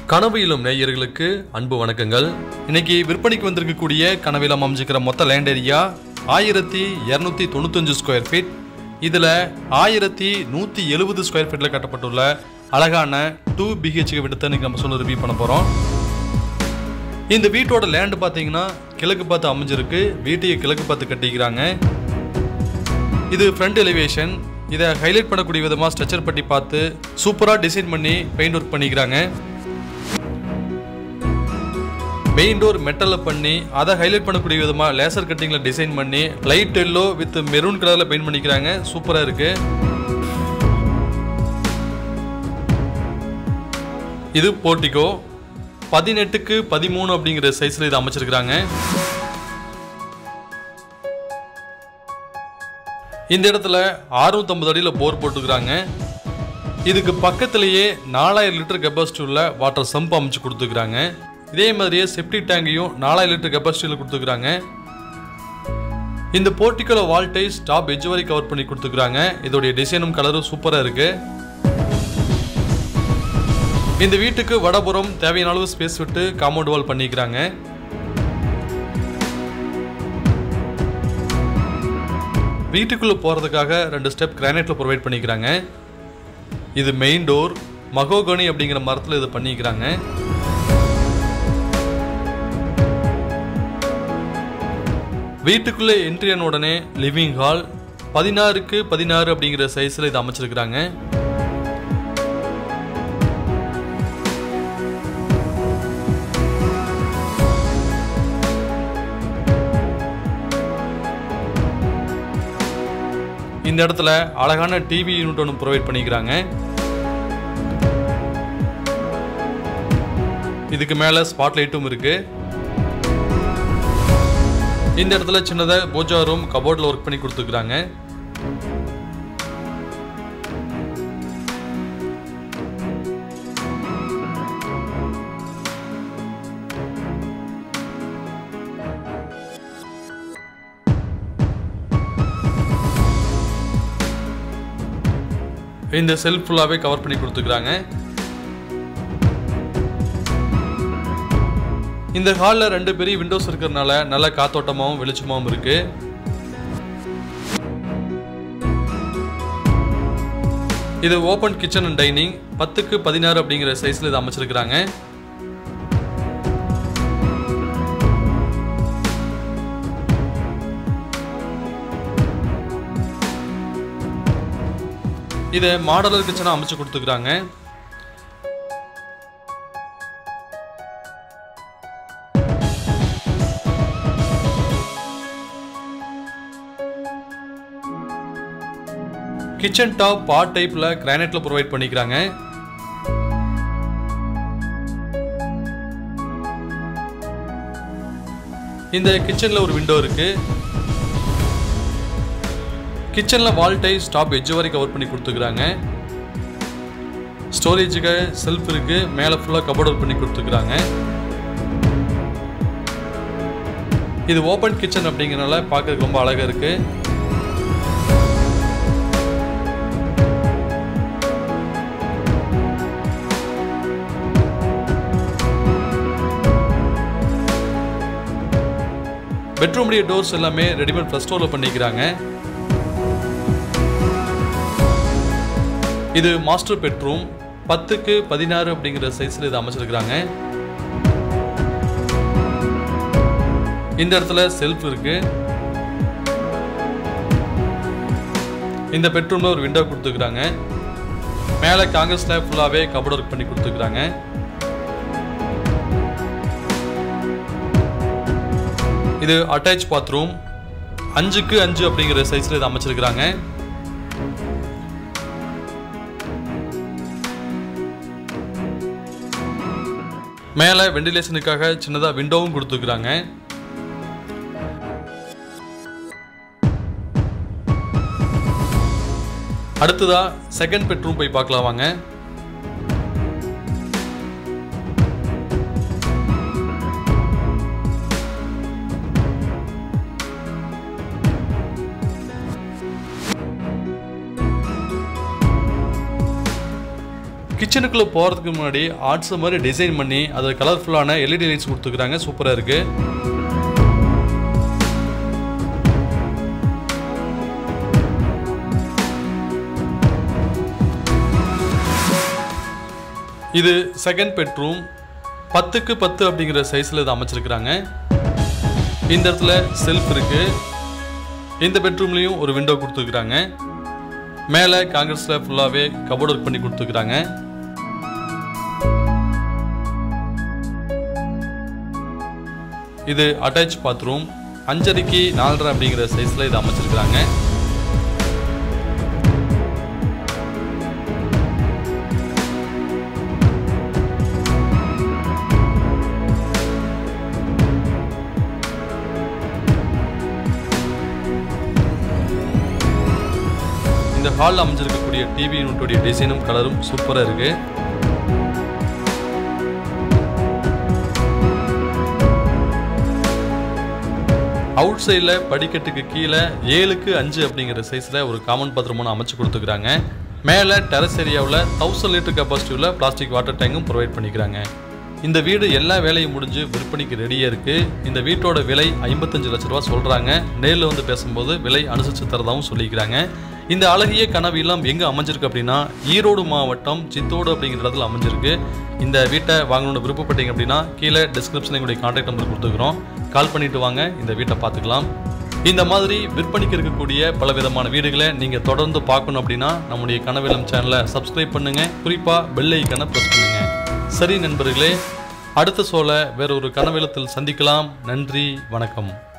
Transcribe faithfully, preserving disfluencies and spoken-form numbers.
கனவு இல்லம் நேயர்களுக்கு அன்பு வணக்கங்கள். இன்னைக்கு விற்பனைக்கு வந்திருக்கக்கூடிய கனவு இல்லம் அமைஞ்சிக்கிற மொத்த லேண்ட் ஏரியா ஆயிரத்தி இரநூத்தி தொண்ணூத்தஞ்சு ஸ்கொயர் ஃபீட். இதில் ஆயிரத்தி நூற்றி எழுபது ஸ்கொயர் ஃபீட்டில் கட்டப்பட்டுள்ள அழகான டூ பிஹெச்கே வீட்டை நீங்கள் நம்ம சொல்ல ரிவ்யூ பண்ண போகிறோம். இந்த வீட்டோட லேண்டு பார்த்தீங்கன்னா கிழக்கு பார்த்து அமைஞ்சிருக்கு. வீட்டையை கிழக்கு பார்த்து கட்டிக்கிறாங்க. இது ஃப்ரண்ட் எலிவேஷன். இதை ஹைலைட் பண்ணக்கூடிய விதமாக ஸ்ட்ரக்சர் பட்டி பார்த்து சூப்பராக டிசைன் பண்ணி பெயிண்ட் ஒர்க் பண்ணிக்கிறாங்க. மெயின் டோர் மெட்டலில் பண்ணி அதை ஹைலைட் பண்ணக்கூடிய விதமாக லேசர் கட்டிங்கில் டிசைன் பண்ணி லைட் எல்லோ வித் மெரூன் கலரில் பெயிண்ட் பண்ணிக்கிறாங்க. சூப்பராக இருக்கு. இது போர்டிகோ. பதினெட்டுக்கு பதிமூணு அப்படிங்கிற சைஸில் இதை அமைச்சிருக்கிறாங்க. இந்த இடத்துல அறுநூத்தி ஐம்பது அடியில் போர் போட்டுக்கிறாங்க. இதுக்கு பக்கத்திலேயே நாலாயிரம் லிட்டர் கெப்பாசிட்டி உள்ள வாட்டர் சம்ப் அமைச்சு கொடுத்துக்கிறாங்க. இதே மாதிரியே செப்டிக் டேங்கையும் நாலாயிரம் லிட்டர் கெப்பாசிட்டியில் கொடுத்துக்கிறாங்க. இந்த போர்ட்டிக்கோல வால் டைல்ஸ் டாப் எட்ஜ் வரை கவர் பண்ணி கொடுத்துக்கிறாங்க. இதோடைய டிசைனும் கலரும் சூப்பராக இருக்கு. இந்த வீட்டுக்கு வடபுறம் தேவையான அளவு ஸ்பேஸ் விட்டு காம்பவுண்ட் வால் பண்ணிக்கிறாங்க. வீட்டுக்குள்ள போறதுக்காக ரெண்டு ஸ்டெப் கிரானைட்ல ப்ரொவைட் பண்ணிக்கிறாங்க. இது மெயின் டோர். மகோகனி அப்படிங்கிற மரத்தில் இது பண்ணிக்கிறாங்க. வீட்டுக்குள்ளே என்ட்ரி ஆன உடனே லிவிங் ஹால். பதினாறுக்கு பதினாறு அப்படிங்கிற சைஸில் இது அமைச்சிருக்கிறாங்க. இந்த இடத்துல அழகான டிவி யூனிட் ஒன்று ப்ரொவைட் பண்ணிக்கிறாங்க. இதுக்கு மேலே ஸ்பாட் லைட்டும் இருக்கு. இந்த இடத்துல சின்னதாக போஜா ரூம் கபோர்டில் ஒர்க் பண்ணி கொடுத்துக்கிறாங்க. இந்த செல்ஃப் ஃபுல்லாகவே கவர் பண்ணி கொடுத்துக்கிறாங்க. இந்த ஹாலில் ரெண்டு பெரிய விண்டோஸ் இருக்கிறதுனால நல்ல காத்தோட்டமாகவும் வெளிச்சமாகவும் இருக்கு. இது ஓப்பன் கிச்சன் அண்ட் டைனிங். பத்துக்கு பதினாறு அப்படிங்கிற சைஸில் இதை அமைச்சிருக்கிறாங்க. இதை மாடலர் கிச்சனாக அமைச்சு கொடுத்துக்கிறாங்க. கிச்சன் டாப் பாட் டைப்ல கிரானைட்ல ப்ரொவைட் பண்ணிக்கிறாங்க. இந்த கிச்சன்ல ஒரு விண்டோ இருக்கு. கிச்சன்ல வால் டைல்ஸ் டாப் எட்ஜ் வரை கவர் பண்ணி கொடுத்துக்கிறாங்க. ஸ்டோரேஜுக்கு செல்ஃப் இருக்கு. மேலே ஃபுல்லாக கபோர்ட் ஒர்க் பண்ணி கொடுத்துக்கிறாங்க. இது ஓப்பன் கிச்சன் அப்படிங்கிறனால பார்க்கறதுக்கு ரொம்ப அழகா இருக்கு. பெட்ரூமுடைய டோர்ஸ் எல்லாமே ரெடிமேட் ஃப்ளஷ் டோர்ல பண்ணிக்கிறாங்க. இது மாஸ்டர் பெட்ரூம். பத்துக்கு பதினாறு அப்படிங்கிற சைஸில் இது அமைச்சிருக்கிறாங்க. இந்த இடத்துல செல்ஃப் இருக்கு. இந்த பெட்ரூம்ல ஒரு விண்டோ கொடுத்துக்கிறாங்க. மேலே காங்கிரஸ்ல ஃபுல்லாகவே கபோர்ட் ஒர்க் பண்ணி கொடுத்துக்கிறாங்க. இது அட்டாச் பாத்ரூம். அஞ்சுக்கு அஞ்சு அப்படிங்கிற சைஸில் இது அமைச்சிருக்கிறாங்க. மேலே வெண்டிலேஷனுக்காக சின்னதாக விண்டோவும் கொடுத்துக்கிறாங்க. அடுத்ததா செகண்ட் பெட்ரூம் போய் பார்க்கலாம் வாங்க. கிச்சனுக்குள்ள போறதுக்கு முன்னாடி ஆர்ட்ஸ் மாதிரி டிசைன் பண்ணி அது கலர்ஃபுல்லான எல்இடி லைட்ஸ் கொடுத்துருக்காங்க. சூப்பரா இருக்கு. இது செகண்ட் பெட்ரூம். பத்துக்கு பத்து அப்படிங்கிற சைஸ்ல இது அமைச்சிருக்கிறாங்க. இந்த இடத்துல செல்ஃப் இருக்கு. இந்த பெட்ரூம்லயும் ஒரு விண்டோ கொடுத்துருக்காங்க. மேலே காங்கிரஸ்ல ஃபுல்லாவே கபோர்ட் ஒர்க் பண்ணி கொடுத்துருக்காங்க. இது அட்டாச் பாத்ரூம். அஞ்சரைக்கு நாலரை அப்படிங்கிற சைஸ்ல இது அமைச்சிருக்கிறாங்க. இந்த ஹால் அமைஞ்சிருக்கக்கூடிய டிவி யூனிட்டுடைய டிசைனும் கலரும் சூப்பரா இருக்கு. அவுட் சைடில் படிக்கட்டுக்கு கீழே ஏழுக்கு அஞ்சு அப்படிங்கிற சைஸில் ஒரு காமன் பாத்ரூம் அமைச்சு கொடுத்துக்கிறாங்க. மேலே டெரஸ் ஏரியாவில் தௌசண்ட் லிட்டர் கெப்பாசிட்டியில் பிளாஸ்டிக் வாட்டர் டேங்கும் ப்ரொவைட் பண்ணிக்கிறாங்க. இந்த வீடு எல்லா வேலையும் முடிஞ்சு விற்பனைக்கு ரெடியாக இருக்குது. இந்த வீட்டோட விலை ஐம்பத்தஞ்சு லட்ச ரூபா சொல்கிறாங்க. நேரில் வந்து பேசும்போது விலை அனுசரித்து தரதாகவும் சொல்லிக்கிறாங்க. இந்த அழகிய கனவு இல்லம் எங்கே அமைஞ்சிருக்கு அப்படின்னா ஈரோடு மாவட்டம் சித்தோடு அப்படிங்கிற இடத்துல அமைஞ்சிருக்கு. இந்த வீட்டை வாங்கணும்னு விருப்பப்பட்டீங்க அப்படின்னா கீழே டிஸ்கிரிப்ஷனில் எங்களுடைய கான்டாக்ட் நம்பர் கொடுத்துக்கிறோம். கால் பண்ணிட்டு வாங்க, இந்த வீட்டை பார்த்துக்கலாம். இந்த மாதிரி விற்பனைக்கு இருக்கக்கூடிய பல விதமான வீடுகளை நீங்கள் தொடர்ந்து பார்க்கணும் அப்படின்னா நம்முடைய கனவிலம் சேனலை சப்ஸ்கிரைப் பண்ணுங்கள். குறிப்பாக பெல் ஐக்கனை ப்ரெஸ் பண்ணுங்கள். சரி நண்பர்களே, அடுத்த சோலை வேற ஒரு கனவிலத்தில் சந்திக்கலாம். நன்றி, வணக்கம்.